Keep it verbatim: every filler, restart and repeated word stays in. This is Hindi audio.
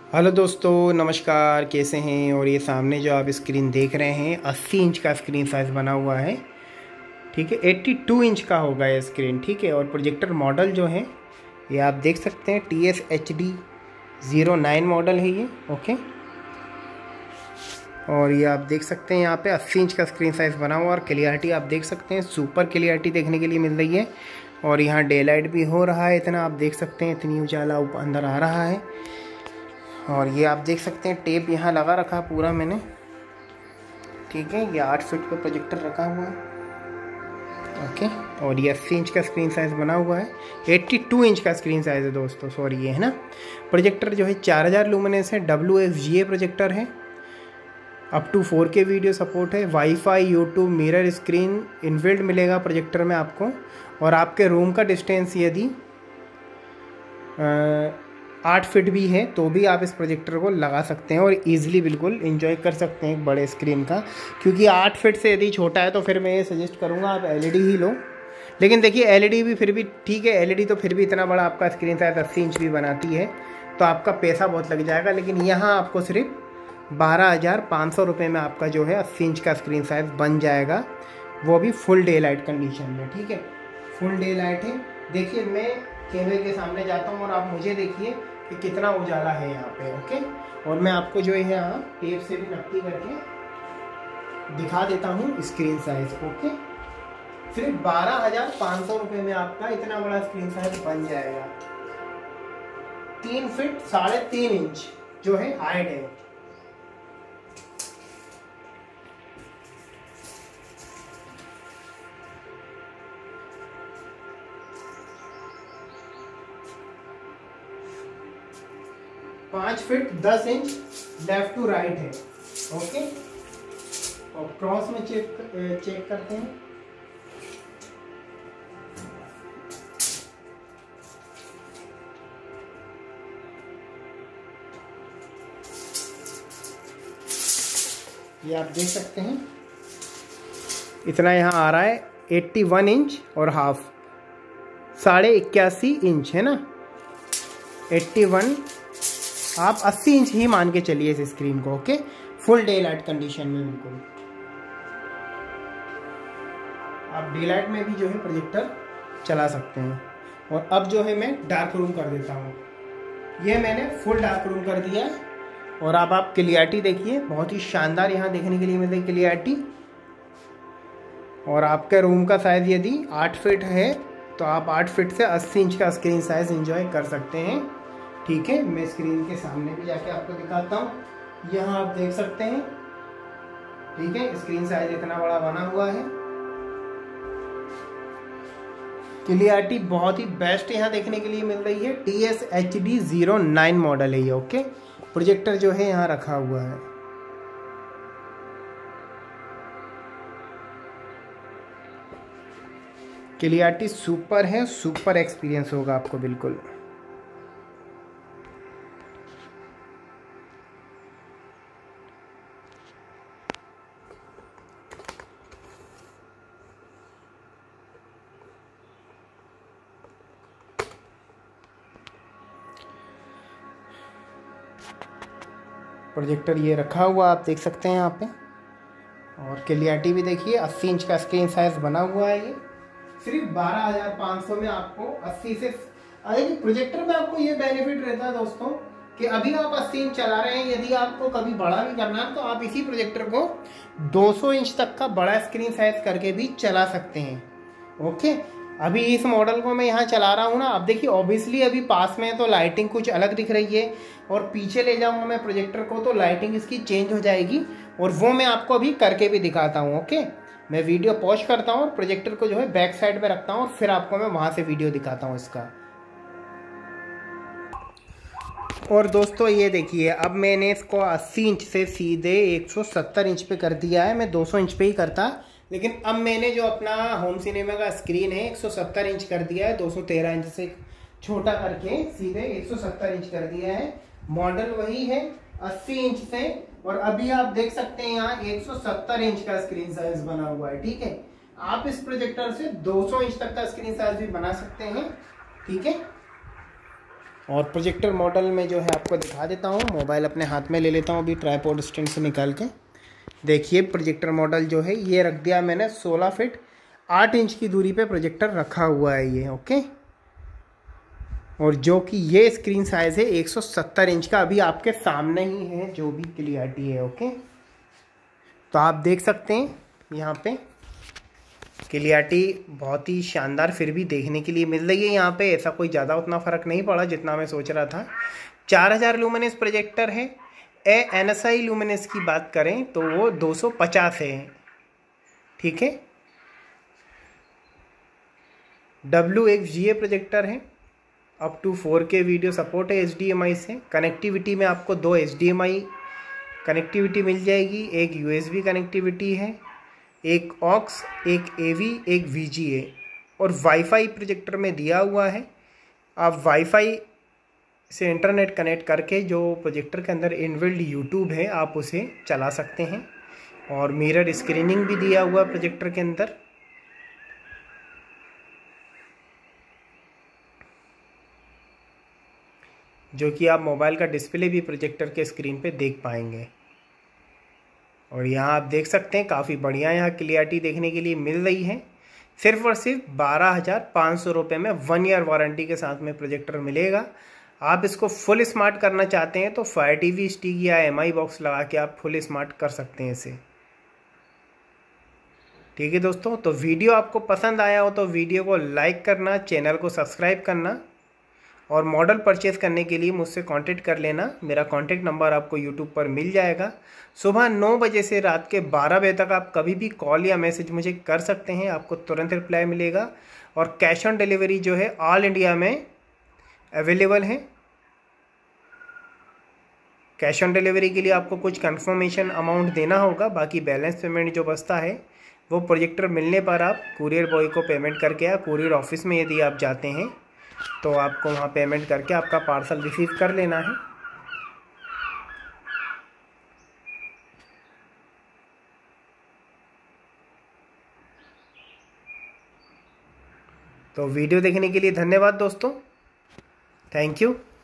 हेलो दोस्तों, नमस्कार। कैसे हैं? और ये सामने जो आप स्क्रीन देख रहे हैं अस्सी इंच का स्क्रीन साइज़ बना हुआ है। ठीक है, बयासी इंच का होगा ये स्क्रीन। ठीक है, और प्रोजेक्टर मॉडल जो है ये आप देख सकते हैं T S H D zero nine model है ये। ओके, और ये आप देख सकते हैं यहाँ पे अस्सी इंच का स्क्रीन साइज़ बना हुआ और क्लियरिटी आप देख सकते हैं, सुपर क्लियरिटी देखने के लिए मिल रही है। और यहाँ डे लाइट भी हो रहा है, इतना आप देख सकते हैं, इतनी उजाला ऊपर अंदर आ रहा है। और ये आप देख सकते हैं टेप यहाँ लगा रखा है पूरा मैंने। ठीक है, ये आठ फीट पे प्रोजेक्टर रखा हुआ है। ओके, और ये अस्सी इंच का स्क्रीन साइज़ बना हुआ है। बयासी इंच का स्क्रीन साइज़ है दोस्तों, सॉरी ये है ना। प्रोजेक्टर जो है चार हज़ार लुमिनेंस है, W S G A projector है। Up to four K video support है। WiFi, YouTube, mirror screen inbuilt मिलेगा प्रोजेक्टर में आपको। और आपके रूम का डिस्टेंस यदि आठ फीट भी है तो भी आप इस प्रोजेक्टर को लगा सकते हैं और इजीली बिल्कुल एंजॉय कर सकते हैं एक बड़े स्क्रीन का। क्योंकि आठ फीट से यदि छोटा है तो फिर मैं ये सजेस्ट करूँगा आप एलईडी ही लो। लेकिन देखिए एलईडी भी फिर भी ठीक है, एलईडी तो फिर भी इतना बड़ा आपका स्क्रीन साइज अस्सी इंच भी बनाती है तो आपका पैसा बहुत लग जाएगा। लेकिन यहाँ आपको सिर्फ बारह हज़ार पाँच सौ रुपये में आपका जो है अस्सी इंच का स्क्रीन साइज बन जाएगा, वो भी फुल डे लाइट कंडीशन में। ठीक है, फुल डे लाइट है। देखिए मैं कैमरे के सामने जाता हूँ और आप मुझे देखिए कि कितना उजाला है यहाँ पे। ओके, और मैं आपको जो है यहाँ टेप से भी नक्की करके दिखा देता हूँ स्क्रीन साइज। ओके, सिर्फ बारह हजार पाँच सौ रुपये में आपका इतना बड़ा स्क्रीन साइज बन जाएगा। तीन फीट साढ़े तीन इंच जो है हाइट है। पाँच फीट दस इंच लेफ्ट टू राइट है। ओके, और क्रॉस में चेक चेक करते हैं। ये आप देख सकते हैं इतना यहाँ आ रहा है इक्यासी इंच और हाफ, साढ़े इक्यासी इंच है ना। इक्यासी, आप अस्सी इंच ही मान के चलिए इस स्क्रीन को। Okay, full daylight condition में बिल्कुल आप डे लाइट में भी जो है प्रोजेक्टर चला सकते हैं। और अब जो है मैं डार्क रूम कर देता हूँ। ये मैंने फुल डार्क रूम कर दिया है और अब आप क्लियरिटी देखिए, बहुत ही शानदार यहाँ देखने के लिए मिल रही क्लियरिटी। और आपके रूम का साइज यदि आठ फीट है तो आप आठ फीट से अस्सी इंच का स्क्रीन साइज एंजॉय कर सकते हैं। ठीक है, मैं स्क्रीन के सामने भी जाके आपको दिखाता हूँ। यहाँ आप देख सकते हैं। ठीक है, स्क्रीन साइज इतना बड़ा बना हुआ है। क्लियरिटी बहुत ही बेस्ट यहाँ देखने के लिए मिल रही है। T S H D zero nine model है ये। ओके, प्रोजेक्टर जो है यहाँ रखा हुआ है। क्लियरिटी सुपर है, सुपर एक्सपीरियंस होगा आपको बिल्कुल। प्रोजेक्टर ये रखा हुआ आप देख सकते हैं यहाँ पे। और क्लियरिटी भी देखिए, अस्सी इंच का स्क्रीन साइज बना हुआ है। ये सिर्फ बारह हज़ार पाँच सौ में आपको अस्सी से अरे प्रोजेक्टर में आपको ये बेनिफिट रहता है दोस्तों कि अभी आप अस्सी इंच चला रहे हैं, यदि आपको कभी बड़ा भी करना है तो आप इसी प्रोजेक्टर को दो सौ इंच तक का बड़ा स्क्रीन साइज करके भी चला सकते हैं। ओके, अभी इस मॉडल को मैं यहाँ चला रहा हूँ ना। अब देखिए ऑब्वियसली अभी पास में है तो लाइटिंग कुछ अलग दिख रही है, और पीछे ले जाऊँगा मैं प्रोजेक्टर को तो लाइटिंग इसकी चेंज हो जाएगी, और वो मैं आपको अभी करके भी दिखाता हूँ। ओके, मैं वीडियो पॉज करता हूँ और प्रोजेक्टर को जो है बैक साइड में रखता हूँ और फिर आपको मैं वहाँ से वीडियो दिखाता हूँ इसका। और दोस्तों ये देखिए, अब मैंने इसको अस्सी इंच से सीधे एक सौ सत्तर इंच पे कर दिया है। मैं दो सौ इंच पे ही करता, लेकिन अब मैंने जो अपना होम सिनेमा का स्क्रीन है एक सौ सत्तर इंच कर दिया है। दो सौ तेरह इंच से छोटा करके सीधे एक सौ सत्तर इंच कर दिया है। मॉडल वही है अस्सी इंच से, और अभी आप देख सकते हैं यहाँ एक सौ सत्तर इंच का स्क्रीन साइज बना हुआ है। ठीक है, आप इस प्रोजेक्टर से दो सौ इंच तक का स्क्रीन साइज भी बना सकते हैं। ठीक है, और प्रोजेक्टर मॉडल में जो है आपको दिखा देता हूँ। मोबाइल अपने हाथ में ले लेता हूँ अभी ट्राइपॉड स्टैंड से निकाल के। देखिए प्रोजेक्टर मॉडल जो है ये रख दिया मैंने सोलह फीट आठ इंच की दूरी पे प्रोजेक्टर रखा हुआ है ये, ओके। और जो कि ये स्क्रीन साइज़ है एक सौ सत्तर इंच का, अभी आपके सामने ही है जो भी क्लियरिटी है, ओके। तो आप देख सकते हैं यहाँ पे क्लियरिटी बहुत ही शानदार फिर भी देखने के लिए मिल रही है। यहाँ पे ऐसा कोई ज़्यादा उतना फ़र्क नहीं पड़ा जितना मैं सोच रहा था। चार हज़ार लुमिनस प्रोजेक्टर है। A N S I luminous की बात करें तो वो दो सौ पचास है, ठीक है। W X G A projector है। Up to four K video support है एच डी एम आई से। कनेक्टिविटी में आपको दो H D M I connectivity मिल जाएगी, एक यू एस बी कनेक्टिविटी है, एक ऑक्स, एक ए वी, एक वी जी ए, और वाईफाई प्रोजेक्टर में दिया हुआ है। आप वाईफाई से इंटरनेट कनेक्ट करके जो प्रोजेक्टर के अंदर इनबिल्ट यूट्यूब है आप उसे चला सकते हैं। और मिरर स्क्रीनिंग भी दिया हुआ प्रोजेक्टर के अंदर। जो कि आप मोबाइल का डिस्प्ले भी प्रोजेक्टर के स्क्रीन पे देख पाएंगे। और यहाँ आप देख सकते हैं काफ़ी बढ़िया यहाँ क्लियरिटी देखने के लिए मिल रही है। सिर्फ और सिर्फ बारह हज़ार पाँच सौ रुपये में वन ईयर वारंटी के साथ में प्रोजेक्टर मिलेगा। आप इसको फुल स्मार्ट करना चाहते हैं तो फायर टीवी स्टिक या एम आई बॉक्स लगा के आप फुल स्मार्ट कर सकते हैं इसे, ठीक है दोस्तों। तो वीडियो आपको पसंद आया हो तो वीडियो को लाइक करना, चैनल को सब्सक्राइब करना, और मॉडल परचेज़ करने के लिए मुझसे कांटेक्ट कर लेना। मेरा कांटेक्ट नंबर आपको यूट्यूब पर मिल जाएगा। सुबह नौ बजे से रात के बारह बजे तक आप कभी भी कॉल या मैसेज मुझे कर सकते हैं, आपको तुरंत रिप्लाई मिलेगा। और कैश ऑन डिलीवरी जो है ऑल इंडिया में अवेलेबल है। कैश ऑन डिलीवरी के लिए आपको कुछ कंफर्मेशन अमाउंट देना होगा, बाकी बैलेंस पेमेंट जो बचता है वो प्रोजेक्टर मिलने पर आप कुरियर बॉय को पेमेंट करके, या कुरियर ऑफिस में यदि आप जाते हैं तो आपको वहाँ पेमेंट करके आपका पार्सल रिसीव कर लेना है। तो वीडियो देखने के लिए धन्यवाद दोस्तों, थैंक यू।